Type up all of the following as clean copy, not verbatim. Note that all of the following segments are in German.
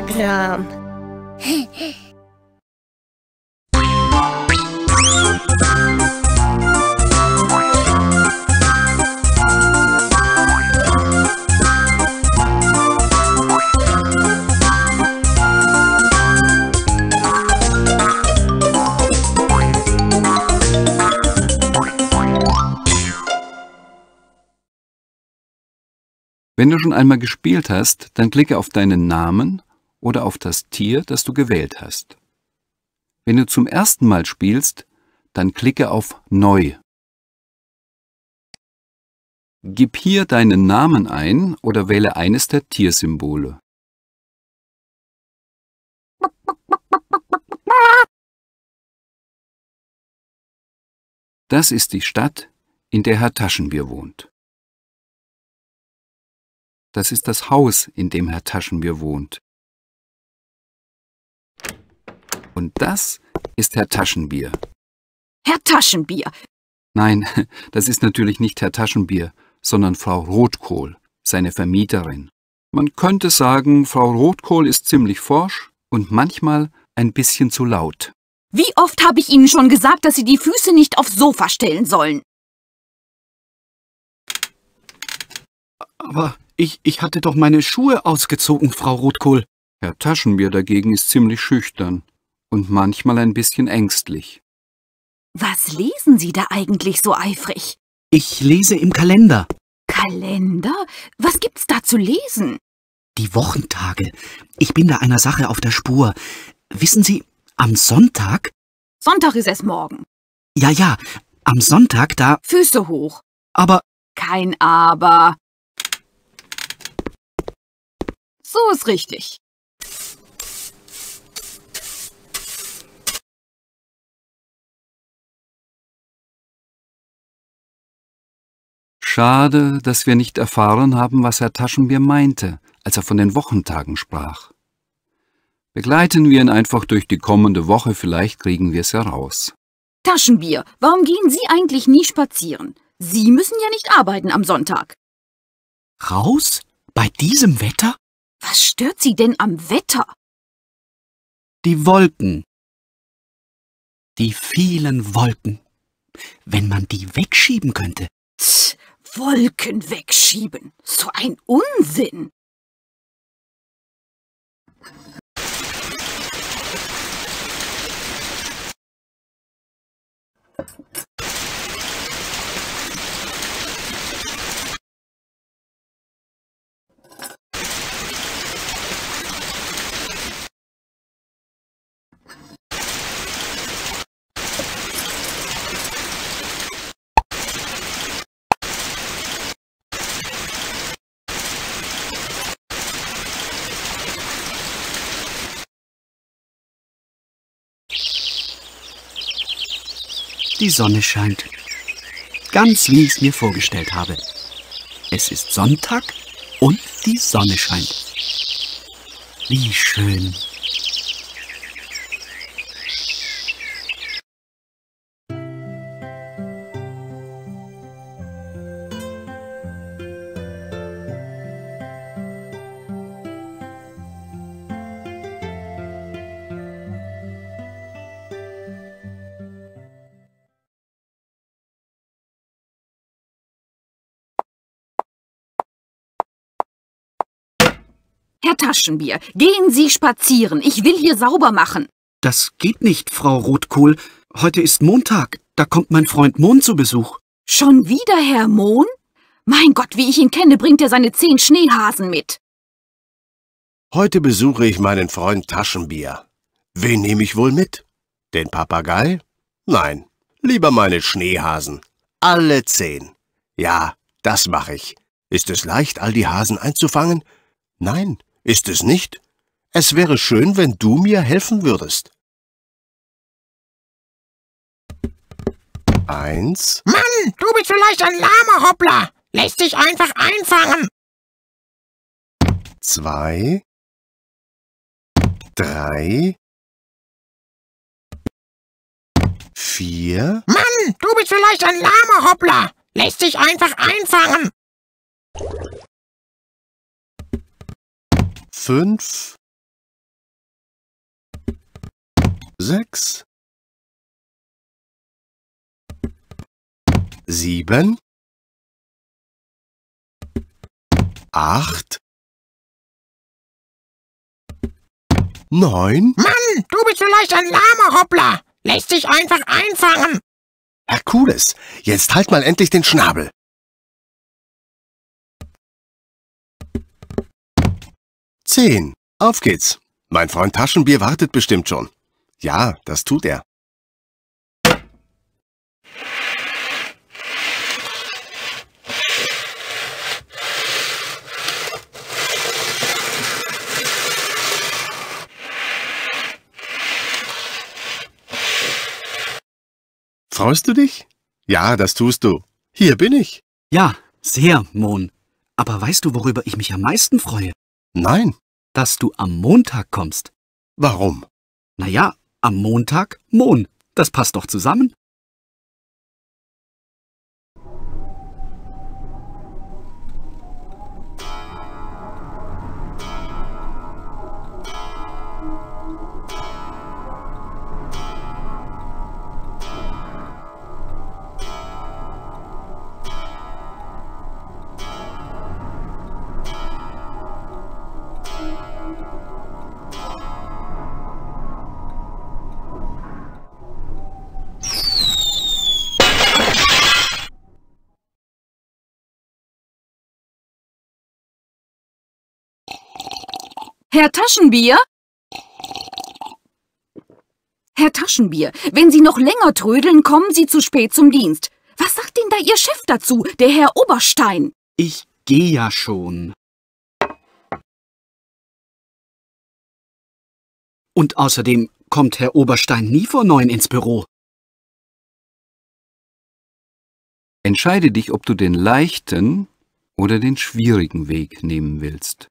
Instagram. Wenn du schon einmal gespielt hast, dann klicke auf deinen Namen oder auf das Tier, das du gewählt hast. Wenn du zum ersten Mal spielst, dann klicke auf Neu. Gib hier deinen Namen ein oder wähle eines der Tiersymbole. Das ist die Stadt, in der Herr Taschenbier wohnt. Das ist das Haus, in dem Herr Taschenbier wohnt. Und das ist Herr Taschenbier. Herr Taschenbier. Nein, das ist natürlich nicht Herr Taschenbier, sondern Frau Rotkohl, seine Vermieterin. Man könnte sagen, Frau Rotkohl ist ziemlich forsch und manchmal ein bisschen zu laut. Wie oft habe ich Ihnen schon gesagt, dass Sie die Füße nicht aufs Sofa stellen sollen? Aber ich hatte doch meine Schuhe ausgezogen, Frau Rotkohl. Herr Taschenbier dagegen ist ziemlich schüchtern und manchmal ein bisschen ängstlich. Was lesen Sie da eigentlich so eifrig? Ich lese im Kalender. Kalender? Was gibt's da zu lesen? Die Wochentage. Ich bin da einer Sache auf der Spur. Wissen Sie, am Sonntag? Sonntag ist es morgen. Ja, am Sonntag da... Füße hoch. Aber... Kein Aber. So ist richtig. Schade, dass wir nicht erfahren haben, was Herr Taschenbier meinte, als er von den Wochentagen sprach. Begleiten wir ihn einfach durch die kommende Woche, vielleicht kriegen wir es heraus. Taschenbier, warum gehen Sie eigentlich nie spazieren? Sie müssen ja nicht arbeiten am Sonntag. Raus? Bei diesem Wetter? Was stört Sie denn am Wetter? Die Wolken. Die vielen Wolken. Wenn man die wegschieben könnte. Tch, Wolken wegschieben. So ein Unsinn. Die Sonne scheint. Ganz wie ich es mir vorgestellt habe. Es ist Sonntag und die Sonne scheint. Wie schön. Herr Taschenbier, gehen Sie spazieren. Ich will hier sauber machen. Das geht nicht, Frau Rotkohl. Heute ist Montag. Da kommt mein Freund Mohn zu Besuch. Schon wieder Herr Mohn? Mein Gott, wie ich ihn kenne, bringt er seine 10 Schneehasen mit. Heute besuche ich meinen Freund Taschenbier. Wen nehme ich wohl mit? Den Papagei? Nein, lieber meine Schneehasen. Alle 10. Ja, das mache ich. Ist es leicht, all die Hasen einzufangen? Nein, ist es nicht. Es wäre schön, wenn du mir helfen würdest. 1. Mann, du bist vielleicht ein lahmer Hoppler. Lässt dich einfach einfangen. 2. 3. 4. Mann, du bist vielleicht ein lahmer Hoppler. Lässt dich einfach einfangen. 5. 6, 7, 8, 9. Mann, du bist vielleicht ein Lama, Hoppla. Lässt sich einfach einfangen. Herkules, jetzt halt mal endlich den Schnabel. 10. Auf geht's. Mein Freund Taschenbier wartet bestimmt schon. Ja, das tut er. Freust du dich? Ja, das tust du. Hier bin ich. Ja, sehr, Mohn. Aber weißt du, worüber ich mich am meisten freue? Nein. Dass du am Montag kommst. Warum? Naja, am Montag Mohn. Das passt doch zusammen. Herr Taschenbier? Herr Taschenbier, wenn Sie noch länger trödeln, kommen Sie zu spät zum Dienst. Was sagt denn da Ihr Chef dazu, der Herr Oberstein? Ich gehe ja schon. Und außerdem kommt Herr Oberstein nie vor 9 ins Büro. Entscheide dich, ob du den leichten oder den schwierigen Weg nehmen willst.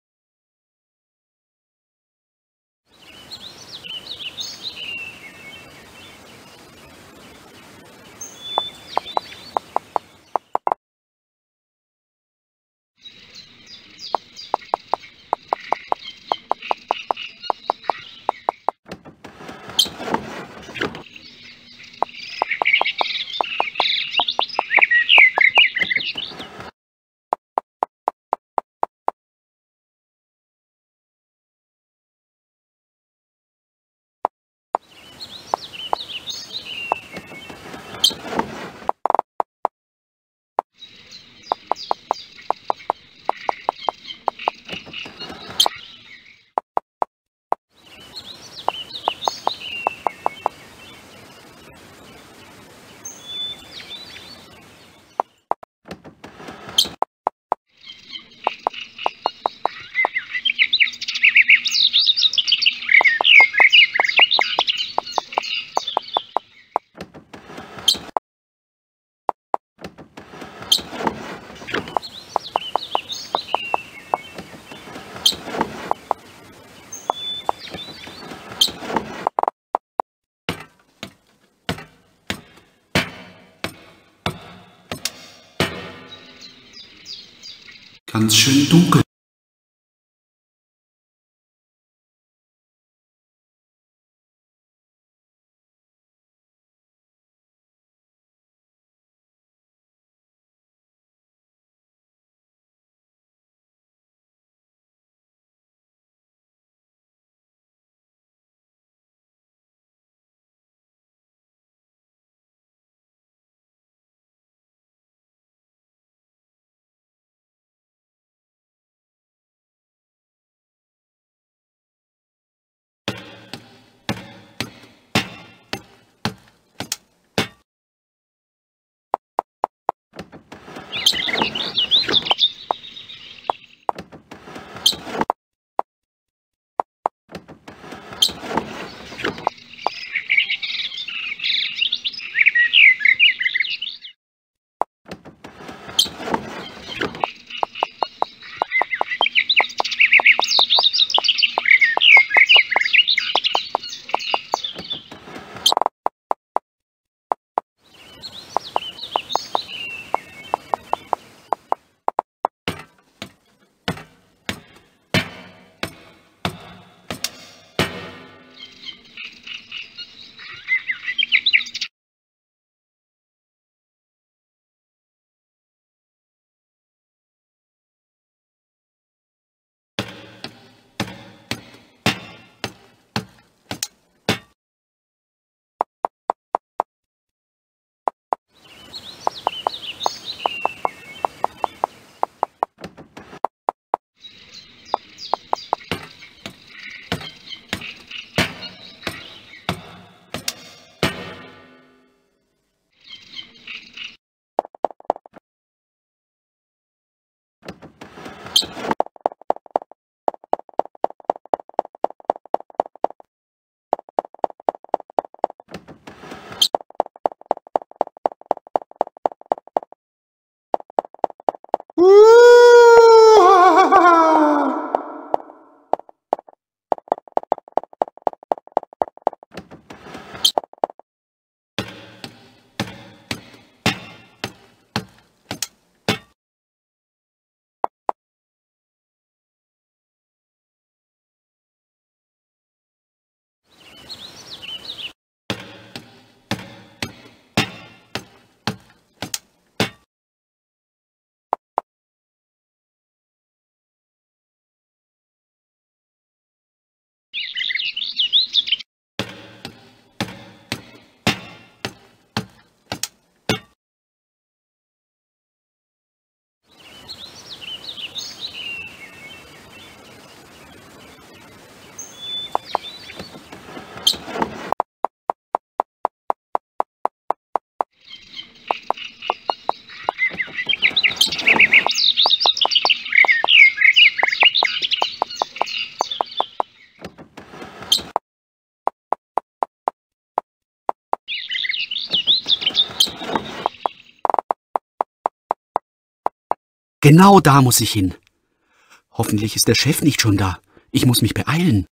Ganz schön dunkel. Genau da muss ich hin. Hoffentlich ist der Chef nicht schon da. Ich muss mich beeilen.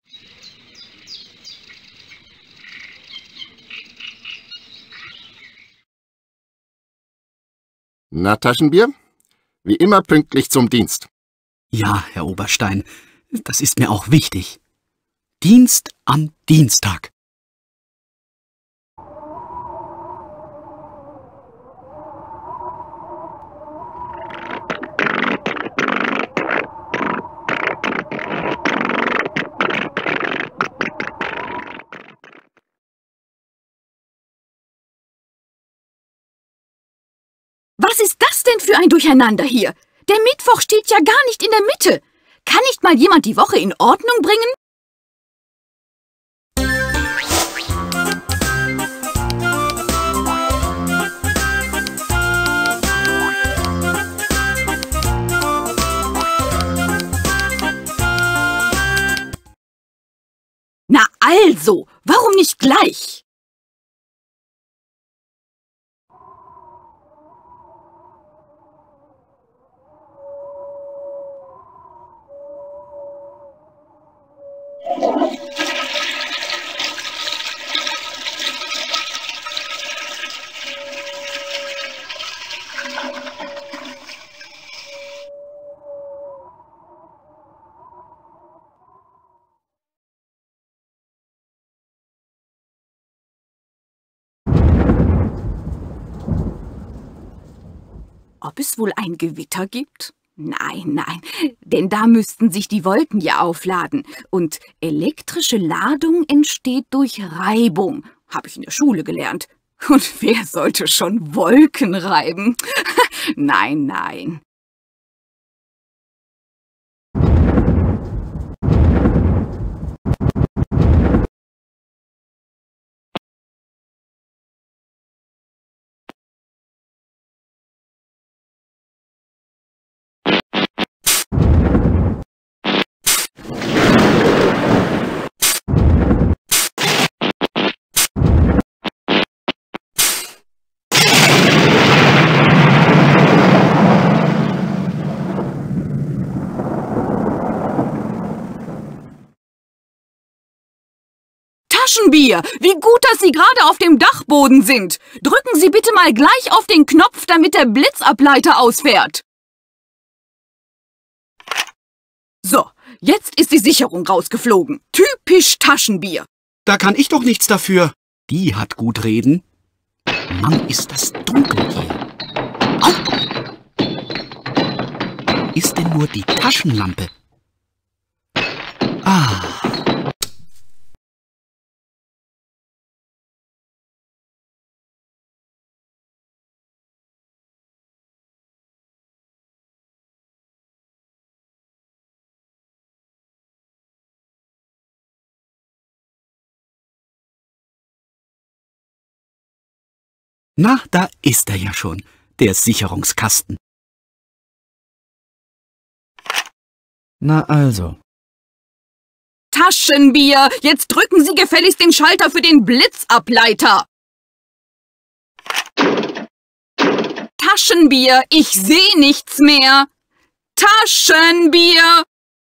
Na, Taschenbier? Wie immer pünktlich zum Dienst. Ja, Herr Oberstein, das ist mir auch wichtig. Dienst am Dienstag. Was ist das denn für ein Durcheinander hier? Der Mittwoch steht ja gar nicht in der Mitte. Kann nicht mal jemand die Woche in Ordnung bringen? Na also, warum nicht gleich? Ob es wohl ein Gewitter gibt? Nein, nein, denn da müssten sich die Wolken ja aufladen. Und elektrische Ladung entsteht durch Reibung, habe ich in der Schule gelernt. Und wer sollte schon Wolken reiben? Nein, nein. Taschenbier, wie gut, dass Sie gerade auf dem Dachboden sind. Drücken Sie bitte mal gleich auf den Knopf, damit der Blitzableiter ausfährt. So, jetzt ist die Sicherung rausgeflogen. Typisch Taschenbier. Da kann ich doch nichts dafür. Die hat gut reden. Mann, ist das dunkel hier. Au! Ist denn nur die Taschenlampe? Ah. Na, da ist er ja schon, der Sicherungskasten. Na also. Taschenbier, jetzt drücken Sie gefälligst den Schalter für den Blitzableiter. Taschenbier, ich sehe nichts mehr. Taschenbier.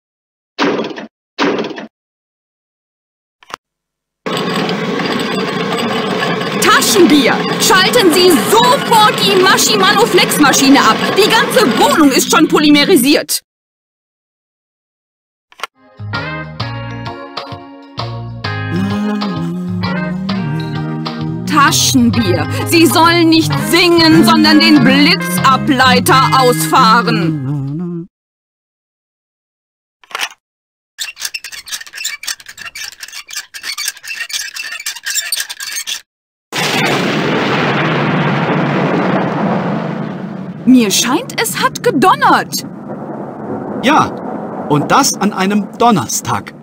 Taschenbier, schalten Sie sofort die Maschimano-Flexmaschine ab. Die ganze Wohnung ist schon polymerisiert. Taschenbier, Sie sollen nicht singen, sondern den Blitzableiter ausfahren. Mir scheint, es hat gedonnert. Ja, und das an einem Donnerstag.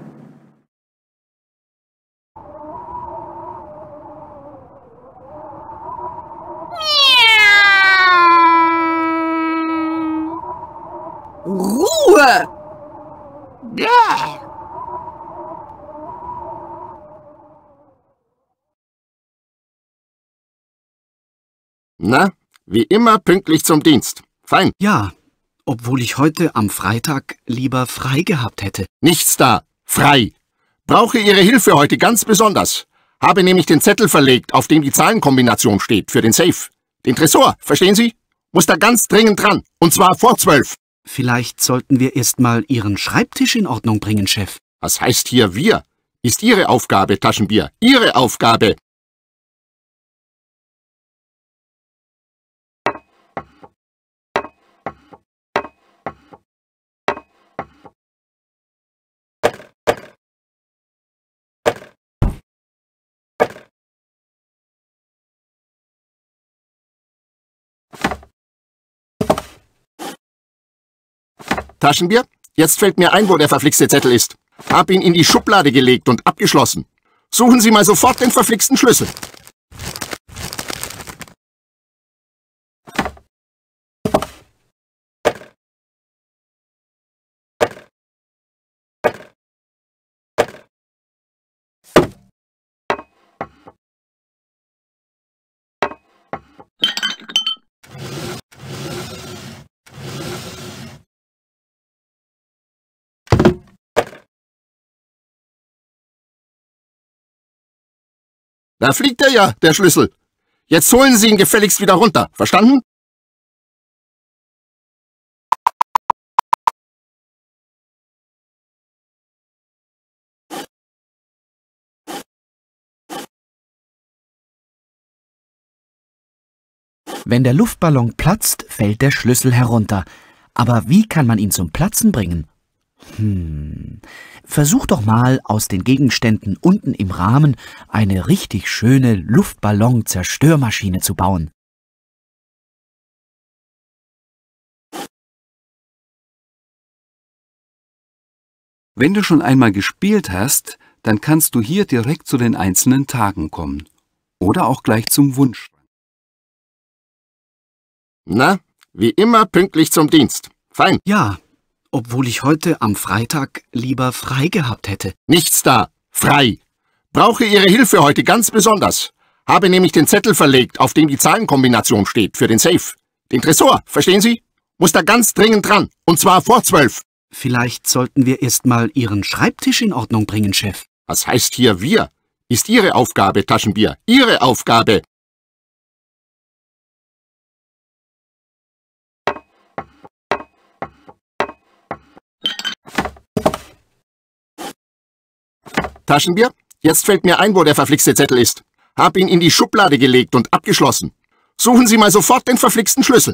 Ruhe! Na, wie immer pünktlich zum Dienst. Fein. Ja, obwohl ich heute am Freitag lieber frei gehabt hätte. Nichts da. Frei. Brauche Ihre Hilfe heute ganz besonders. Habe nämlich den Zettel verlegt, auf dem die Zahlenkombination steht, für den Safe. Den Tresor, verstehen Sie? Muss da ganz dringend dran. Und zwar vor 12. Vielleicht sollten wir erst mal Ihren Schreibtisch in Ordnung bringen, Chef. Was heißt hier wir? Ist Ihre Aufgabe, Taschenbier. Ihre Aufgabe. Taschenbier? Jetzt fällt mir ein, wo der verflixte Zettel ist. Hab ihn in die Schublade gelegt und abgeschlossen. Suchen Sie mal sofort den verflixten Schlüssel. Da fliegt er ja, der Schlüssel. Jetzt holen Sie ihn gefälligst wieder runter. Verstanden? Wenn der Luftballon platzt, fällt der Schlüssel herunter. Aber wie kann man ihn zum Platzen bringen? Versuch doch mal, aus den Gegenständen unten im Rahmen eine richtig schöne Luftballon-Zerstörmaschine zu bauen. Wenn du schon einmal gespielt hast, dann kannst du hier direkt zu den einzelnen Tagen kommen. Oder auch gleich zum Wunsch. Na, wie immer pünktlich zum Dienst. Fein. Ja, obwohl ich heute am Freitag lieber frei gehabt hätte. Nichts da. Frei. Brauche Ihre Hilfe heute ganz besonders. Habe nämlich den Zettel verlegt, auf dem die Zahlenkombination steht, für den Safe. Den Tresor, verstehen Sie? Muss da ganz dringend dran. Und zwar vor 12. Vielleicht sollten wir erst mal Ihren Schreibtisch in Ordnung bringen, Chef. Was heißt hier wir? Ist Ihre Aufgabe, Taschenbier. Ihre Aufgabe. Taschenbier? Jetzt fällt mir ein, wo der verflixte Zettel ist. Hab ihn in die Schublade gelegt und abgeschlossen. Suchen Sie mal sofort den verflixten Schlüssel.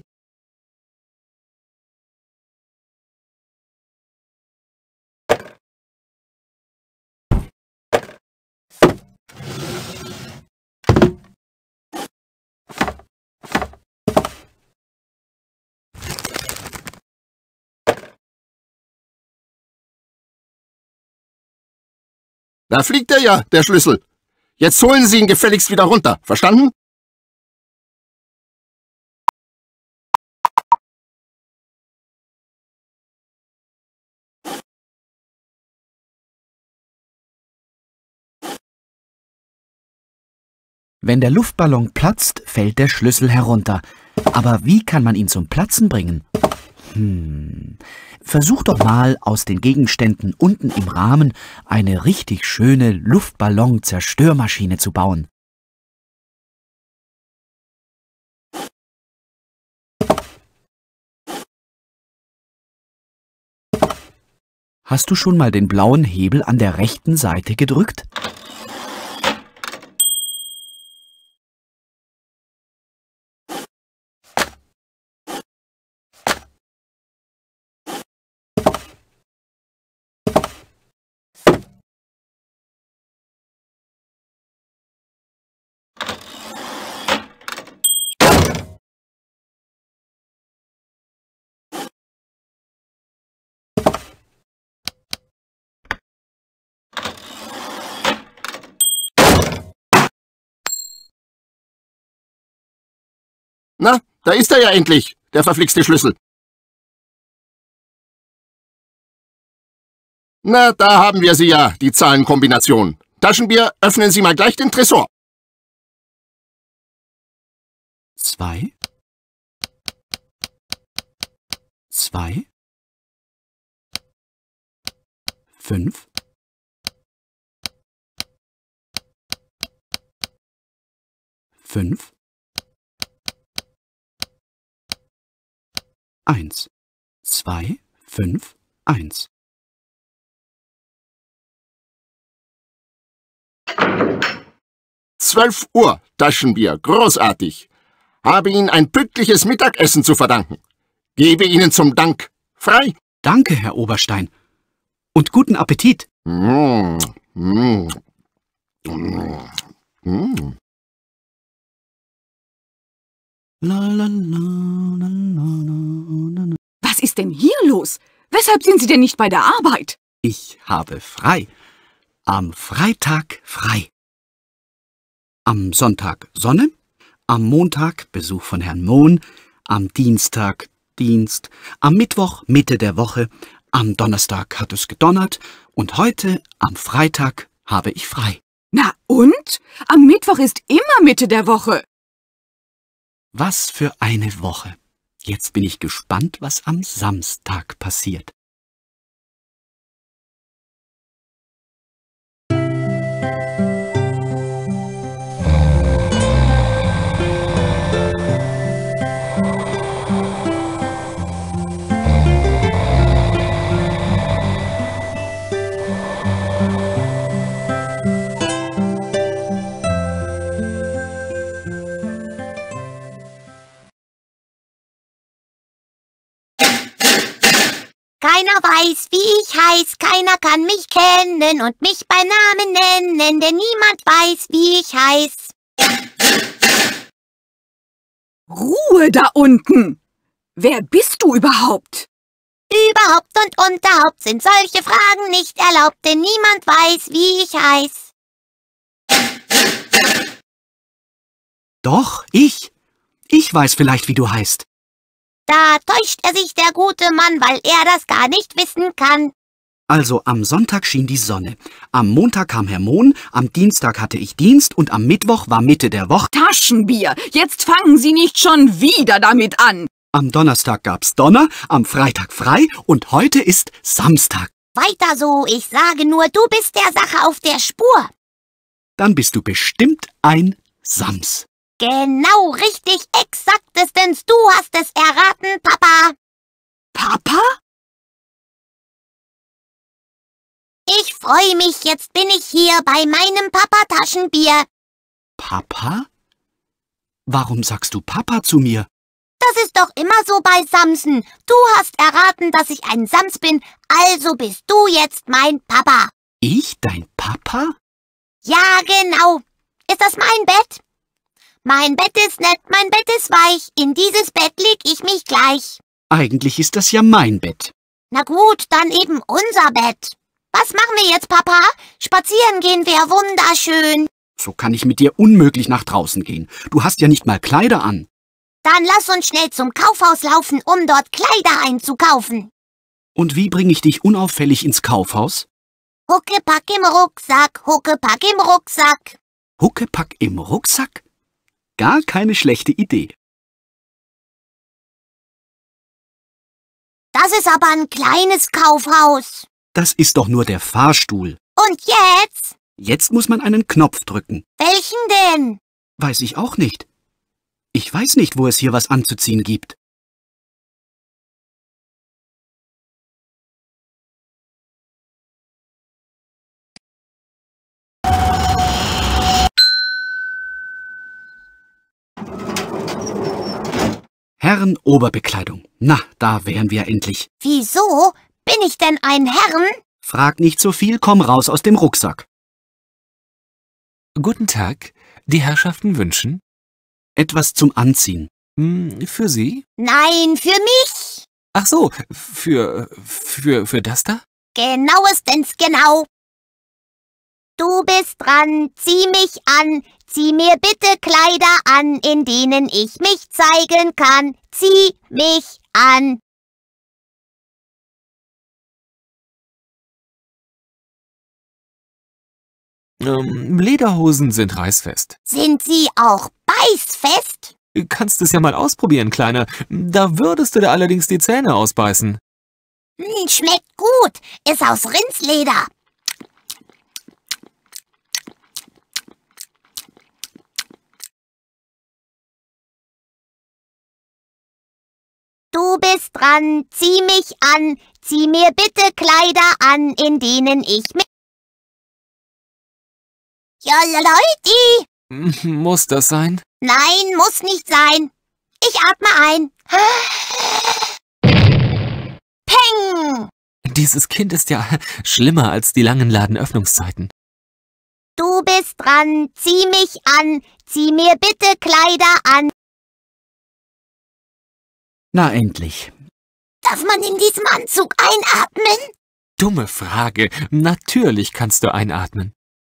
Da fliegt er ja, der Schlüssel. Jetzt holen Sie ihn gefälligst wieder runter. Verstanden? Wenn der Luftballon platzt, fällt der Schlüssel herunter. Aber wie kann man ihn zum Platzen bringen? Versuch doch mal, aus den Gegenständen unten im Rahmen eine richtig schöne Luftballon-Zerstörmaschine zu bauen. Hast du schon mal den blauen Hebel an der rechten Seite gedrückt? Na, da ist er ja endlich, der verflixte Schlüssel. Na, da haben wir sie ja, die Zahlenkombination. Taschenbier, öffnen Sie mal gleich den Tresor. 2, 2, 2, 5, 5, 1, 2, 5, 1. Uhr, Taschenbier, großartig. Habe Ihnen ein pünktliches Mittagessen zu verdanken. Gebe Ihnen zum Dank frei. Danke, Herr Oberstein. Und guten Appetit. Mm, mm, mm, mm. Was ist denn hier los? Weshalb sind Sie denn nicht bei der Arbeit? Ich habe frei. Am Freitag frei. Am Sonntag Sonne, am Montag Besuch von Herrn Mohn, am Dienstag Dienst, am Mittwoch Mitte der Woche, am Donnerstag hat es gedonnert und heute, am Freitag, habe ich frei. Na und? Am Mittwoch ist immer Mitte der Woche. Was für eine Woche. Jetzt bin ich gespannt, was am Samstag passiert. Keiner weiß, wie ich heiß, keiner kann mich kennen und mich bei Namen nennen, denn niemand weiß, wie ich heiß. Ruhe da unten! Wer bist du überhaupt? Überhaupt und unterhaupt sind solche Fragen nicht erlaubt, denn niemand weiß, wie ich heiß. Doch, ich. Ich weiß vielleicht, wie du heißt. Da täuscht er sich, der gute Mann, weil er das gar nicht wissen kann. Also am Sonntag schien die Sonne, am Montag kam Herr Mohn, am Dienstag hatte ich Dienst und am Mittwoch war Mitte der Woche. Taschenbier! Jetzt fangen Sie nicht schon wieder damit an! Am Donnerstag gab's Donner, am Freitag frei und heute ist Samstag. Weiter so, ich sage nur, du bist der Sache auf der Spur. Dann bist du bestimmt ein Sams. Genau richtig, exaktestens, du hast es erraten, Papa. Papa? Ich freue mich, jetzt bin ich hier bei meinem Papa Taschenbier. Papa? Warum sagst du Papa zu mir? Das ist doch immer so bei Samsen. Du hast erraten, dass ich ein Sams bin, also bist du jetzt mein Papa. Ich, dein Papa? Ja, genau. Ist das mein Bett? Mein Bett ist nett, mein Bett ist weich. In dieses Bett leg ich mich gleich. Eigentlich ist das ja mein Bett. Na gut, dann eben unser Bett. Was machen wir jetzt, Papa? Spazieren gehen wäre wunderschön. So kann ich mit dir unmöglich nach draußen gehen. Du hast ja nicht mal Kleider an. Dann lass uns schnell zum Kaufhaus laufen, um dort Kleider einzukaufen. Und wie bringe ich dich unauffällig ins Kaufhaus? Huckepack im Rucksack, Huckepack im Rucksack. Huckepack im Rucksack? Gar keine schlechte Idee. Das ist aber ein kleines Kaufhaus. Das ist doch nur der Fahrstuhl. Und jetzt? Jetzt muss man einen Knopf drücken. Welchen denn? Weiß ich auch nicht. Ich weiß nicht, wo es hier was anzuziehen gibt. Herren-Oberbekleidung. Na, da wären wir endlich. Wieso? Bin ich denn ein Herren? Frag nicht so viel, komm raus aus dem Rucksack. Guten Tag. Die Herrschaften wünschen? Etwas zum Anziehen. Für Sie? Nein, für mich. Ach so, für das da? Genauestens genau. Du bist dran, zieh mich an, zieh mir bitte Kleider an, in denen ich mich zeigen kann. Zieh mich an. Lederhosen sind reißfest. Sind sie auch beißfest? Kannst es ja mal ausprobieren, Kleiner. Da würdest du dir allerdings die Zähne ausbeißen. Schmeckt gut. Ist aus Rindsleder. Du bist dran, zieh mich an, zieh mir bitte Kleider an, in denen ich mich... Ja, Leute! Muss das sein? Nein, muss nicht sein. Ich atme ein. Peng! Dieses Kind ist ja schlimmer als die langen Ladenöffnungszeiten. Du bist dran, zieh mich an, zieh mir bitte Kleider an. Na endlich. Darf man in diesem Anzug einatmen? Dumme Frage. Natürlich kannst du einatmen.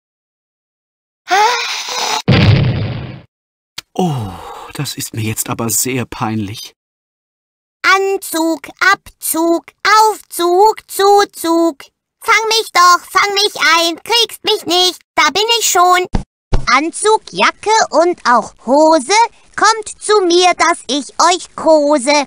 Oh, das ist mir jetzt aber sehr peinlich. Anzug, Abzug, Aufzug, Zuzug. Fang mich doch, fang mich ein, kriegst mich nicht, da bin ich schon. Anzug, Jacke und auch Hose, kommt zu mir, dass ich euch kose.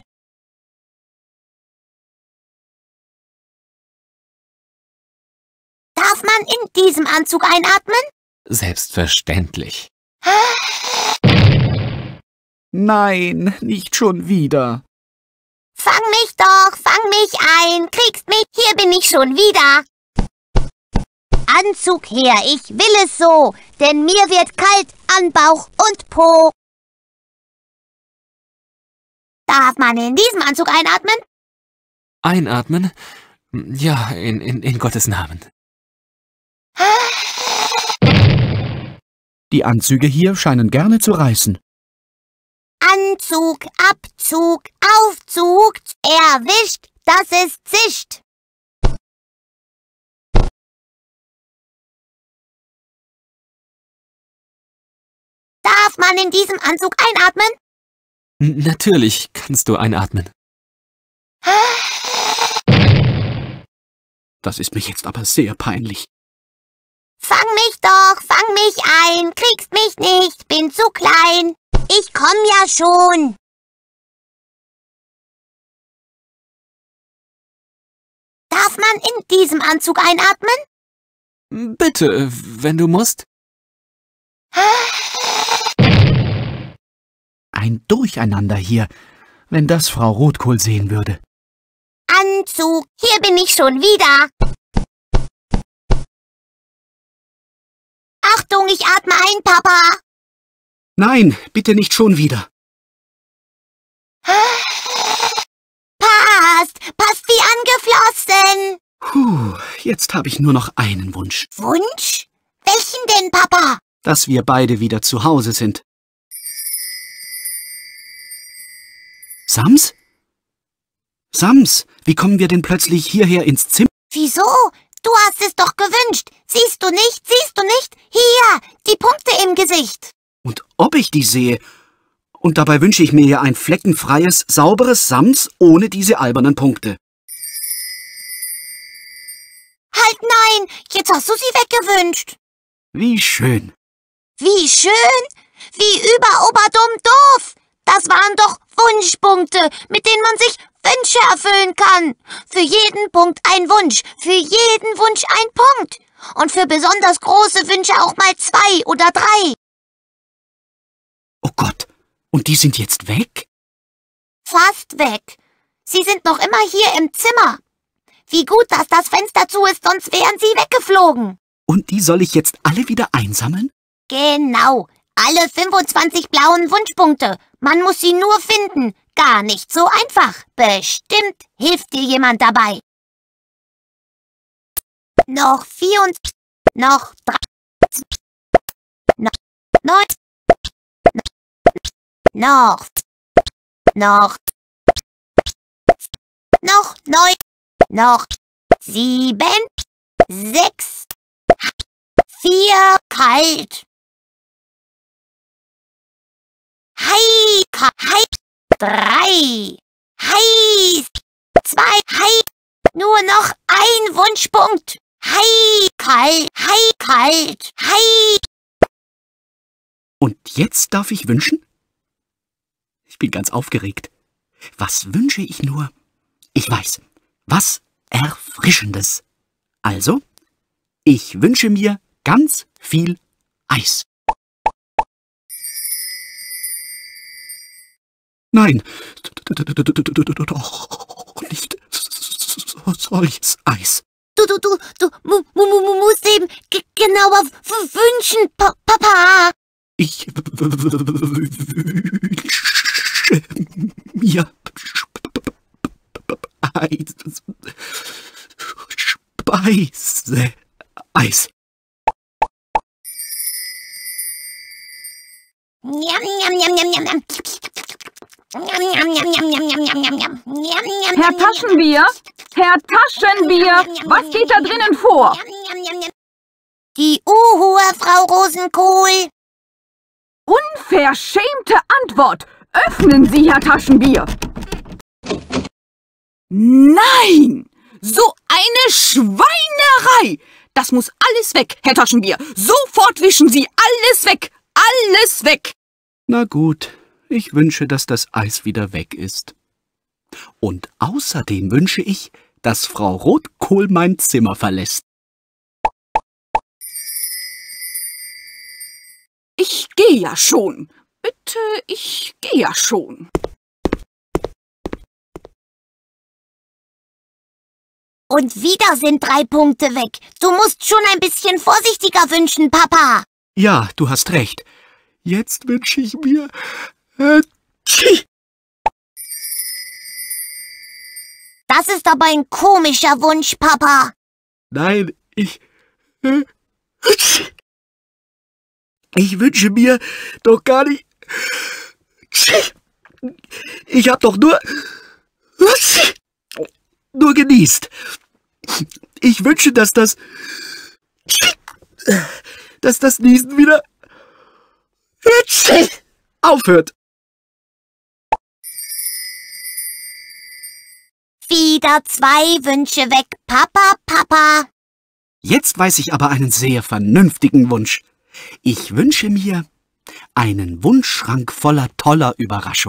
Darf man in diesem Anzug einatmen? Selbstverständlich. Nein, nicht schon wieder. Fang mich doch, fang mich ein, kriegst mich, hier bin ich schon wieder. Anzug her, ich will es so, denn mir wird kalt an Bauch und Po. Darf man in diesem Anzug einatmen? Einatmen? Ja, in Gottes Namen. Die Anzüge hier scheinen gerne zu reißen. Anzug, Abzug, Aufzug, erwischt, dass es zischt. Darf man in diesem Anzug einatmen? Natürlich kannst du einatmen. Das ist mir jetzt aber sehr peinlich. Fang mich doch, fang mich ein, kriegst mich nicht, bin zu klein. Ich komm ja schon. Darf man in diesem Anzug einatmen? Bitte, wenn du musst. Ein Durcheinander hier, wenn das Frau Rotkohl sehen würde. Anzug, hier bin ich schon wieder. Achtung, ich atme ein, Papa. Nein, bitte nicht schon wieder. Passt wie angeflossen. Puh, jetzt habe ich nur noch einen Wunsch. Wunsch? Welchen denn, Papa? Dass wir beide wieder zu Hause sind. Sams? Sams, wie kommen wir denn plötzlich hierher ins Zimmer? Wieso? Du hast es doch gewünscht. Siehst du nicht? Siehst du nicht? Hier, die Punkte im Gesicht. Und ob ich die sehe? Und dabei wünsche ich mir ja ein fleckenfreies, sauberes Sams ohne diese albernen Punkte. Halt nein, jetzt hast du sie weggewünscht. Wie schön. Wie schön? Wie überoberdumm doof. Das waren doch Wunschpunkte, mit denen man sich Wünsche erfüllen kann. Für jeden Punkt ein Wunsch, für jeden Wunsch ein Punkt. Und für besonders große Wünsche auch mal 2 oder 3. Oh Gott, und die sind jetzt weg? Fast weg. Sie sind noch immer hier im Zimmer. Wie gut, dass das Fenster zu ist, sonst wären sie weggeflogen. Und die soll ich jetzt alle wieder einsammeln? Genau, alle 25 blauen Wunschpunkte. Man muss sie nur finden. Gar nicht so einfach. Bestimmt hilft dir jemand dabei. Noch 4 und noch 3. Noch 9. Noch 9. Noch 7. 6. 4. Kalt. Heiß. 3. Heiß. 2. Heiß. Nur noch ein Wunschpunkt. Kalt. Und jetzt darf ich wünschen? Ich bin ganz aufgeregt. Was wünsche ich nur? Ich weiß, was Erfrischendes. Also, ich wünsche mir ganz viel Eis. Nein, doch nicht solches Eis. Du musst eben genauer wünschen, Papa. Ich wünsche mir Speiseeis. Herr Taschenbier? Herr Taschenbier, was geht da drinnen vor? Die Uhr, Frau Rosenkohl. Unverschämte Antwort! Öffnen Sie, Herr Taschenbier! Nein! So eine Schweinerei! Das muss alles weg, Herr Taschenbier! Sofort wischen Sie alles weg! Alles weg! Na gut, ich wünsche, dass das Eis wieder weg ist. Und außerdem wünsche ich, dass Frau Rotkohl mein Zimmer verlässt. Ich gehe ja schon. Bitte, ich gehe ja schon. Und wieder sind 3 Punkte weg. Du musst schon ein bisschen vorsichtiger wünschen, Papa. Ja, du hast recht. Jetzt wünsche ich mir... Das ist aber ein komischer Wunsch, Papa. Nein, ich wünsche mir doch gar nicht... Ich hab doch nur genießt. Ich wünsche, dass das Niesen wieder aufhört. Wieder 2 Wünsche weg, Papa. Jetzt weiß ich aber einen sehr vernünftigen Wunsch. Ich wünsche mir einen Wunschschrank voller toller Überraschungen.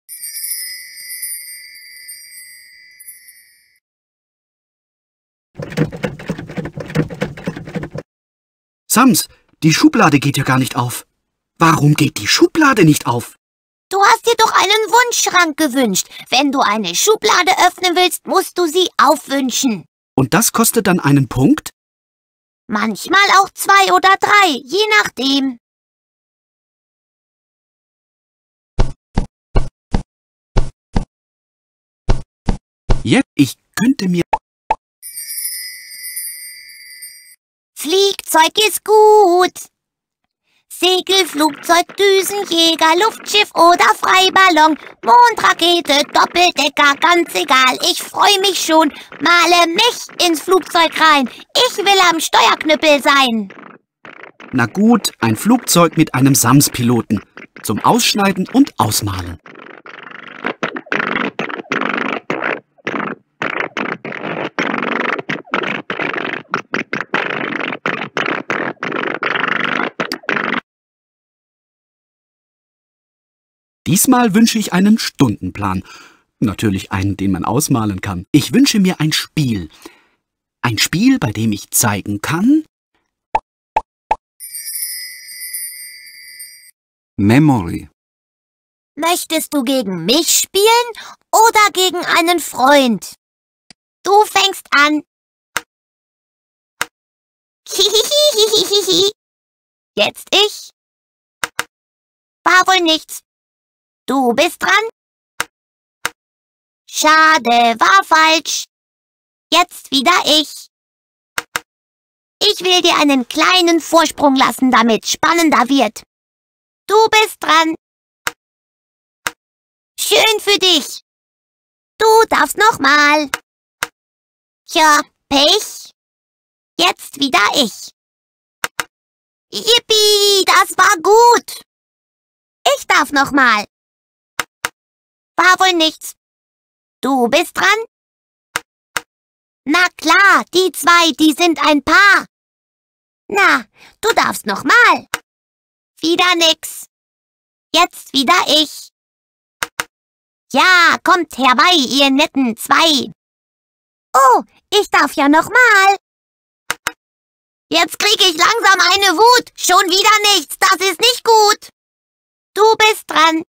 Sams, die Schublade geht ja gar nicht auf. Warum geht die Schublade nicht auf? Du hast dir doch einen Wunschschrank gewünscht. Wenn du eine Schublade öffnen willst, musst du sie aufwünschen. Und das kostet dann einen Punkt? Manchmal auch 2 oder 3, je nachdem. Jetzt, ich könnte mir... Fliegzeug ist gut. Segel, Flugzeug, Düsenjäger, Luftschiff oder Freiballon, Mondrakete, Doppeldecker, ganz egal. Ich freue mich schon. Male mich ins Flugzeug rein. Ich will am Steuerknüppel sein. Na gut, ein Flugzeug mit einem Sams-Piloten. Zum Ausschneiden und Ausmalen. Diesmal wünsche ich einen Stundenplan. Natürlich einen, den man ausmalen kann. Ich wünsche mir ein Spiel. Ein Spiel, bei dem ich zeigen kann... Memory. Möchtest du gegen mich spielen oder gegen einen Freund? Du fängst an. Jetzt ich. War wohl nichts. Du bist dran. Schade, war falsch. Jetzt wieder ich. Ich will dir einen kleinen Vorsprung lassen, damit es spannender wird. Du bist dran. Schön für dich. Du darfst nochmal. Tja, Pech. Jetzt wieder ich. Yippie, das war gut. Ich darf nochmal. War wohl nichts. Du bist dran? Na klar, die 2, die sind ein Paar. Na, du darfst nochmal. Wieder nix. Jetzt wieder ich. Ja, kommt herbei, ihr netten zwei. Oh, ich darf ja noch mal. Jetzt krieg ich langsam eine Wut. Schon wieder nichts, das ist nicht gut. Du bist dran.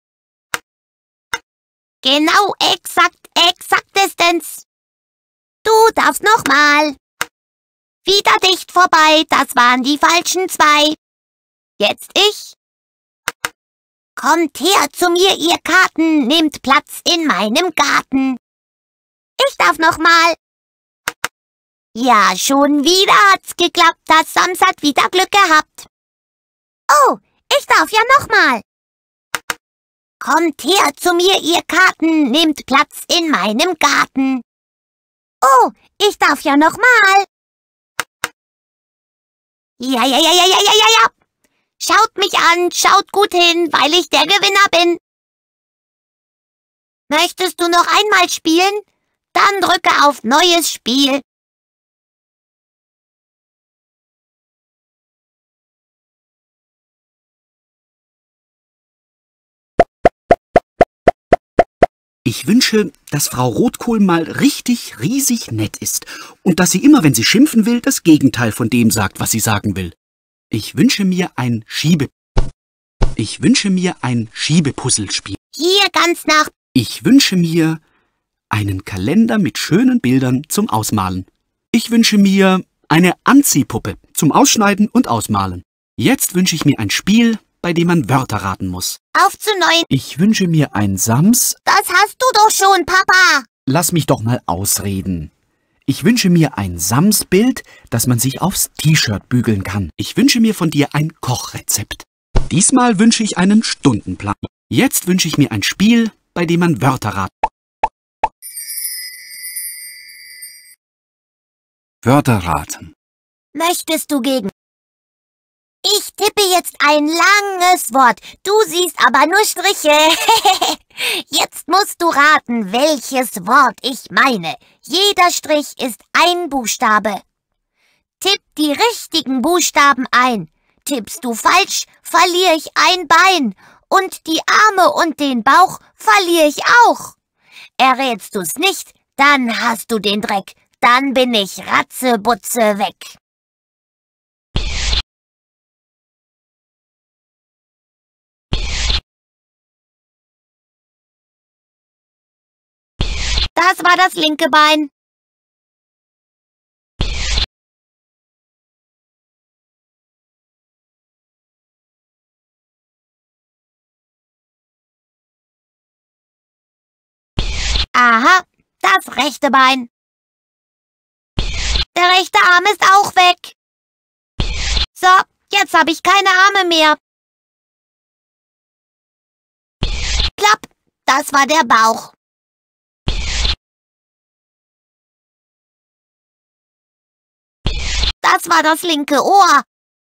Genau, exaktestens. Du darfst noch mal. Wieder dicht vorbei, das waren die falschen zwei. Jetzt ich. Kommt her zu mir, ihr Karten, nehmt Platz in meinem Garten. Ich darf noch mal. Ja, schon wieder hat's geklappt, das Sams hat wieder Glück gehabt. Oh, ich darf ja noch mal. Kommt her zu mir, ihr Karten, nehmt Platz in meinem Garten. Oh, ich darf ja noch mal. Ja. Schaut mich an, schaut gut hin, weil ich der Gewinner bin. Möchtest du noch einmal spielen? Dann drücke auf Neues Spiel. Ich wünsche, dass Frau Rotkohl mal richtig riesig nett ist und dass sie immer, wenn sie schimpfen will, das Gegenteil von dem sagt, was sie sagen will. Ich wünsche mir ein Schiebepuzzlespiel. Hier ganz nach. Ich wünsche mir einen Kalender mit schönen Bildern zum Ausmalen. Ich wünsche mir eine Anziehpuppe zum Ausschneiden und Ausmalen. Jetzt wünsche ich mir ein Spiel, bei dem man Wörter raten muss. Auf zu 9. Ich wünsche mir ein Sams. Das hast du doch schon, Papa. Lass mich doch mal ausreden. Ich wünsche mir ein Samsbild, das man sich aufs T-Shirt bügeln kann. Ich wünsche mir von dir ein Kochrezept. Diesmal wünsche ich einen Stundenplan. Jetzt wünsche ich mir ein Spiel, bei dem man Wörter raten. Wörter raten. Möchtest du gegen? Ich tippe jetzt ein langes Wort. Du siehst aber nur Striche. Jetzt musst du raten, welches Wort ich meine. Jeder Strich ist ein Buchstabe. Tipp die richtigen Buchstaben ein. Tippst du falsch, verliere ich ein Bein. Und die Arme und den Bauch verliere ich auch. Errätst du's nicht, dann hast du den Dreck. Dann bin ich ratzebutze weg. Das war das linke Bein. Aha, das rechte Bein. Der rechte Arm ist auch weg. So, jetzt habe ich keine Arme mehr. Klapp, das war der Bauch. Das war das linke Ohr.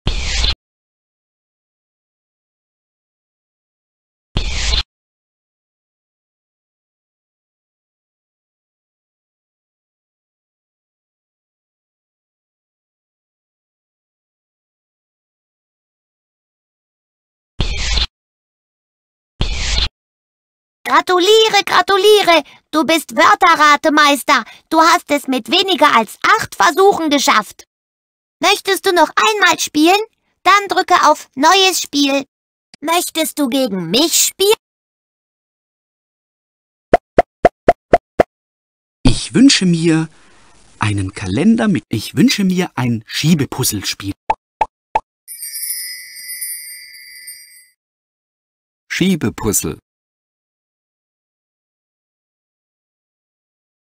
Gratuliere, gratuliere, du bist Wörterratemeister. Du hast es mit weniger als 8 Versuchen geschafft. Möchtest du noch einmal spielen? Dann drücke auf Neues Spiel. Möchtest du gegen mich spielen? Ich wünsche mir einen Kalender mit... Ich wünsche mir ein Schiebepuzzlespiel. Schiebepuzzle.